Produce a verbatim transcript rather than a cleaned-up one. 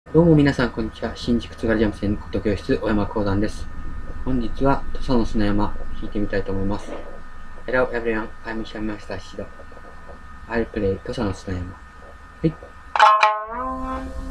どうも皆さん、こんにちは。新宿津軽三味線琴教室、小山貢山です。本日は、土佐の砂山、弾いてみたいと思います。Hello everyone, I'm Shamaster Shido. I'll play 土佐の砂山。はい。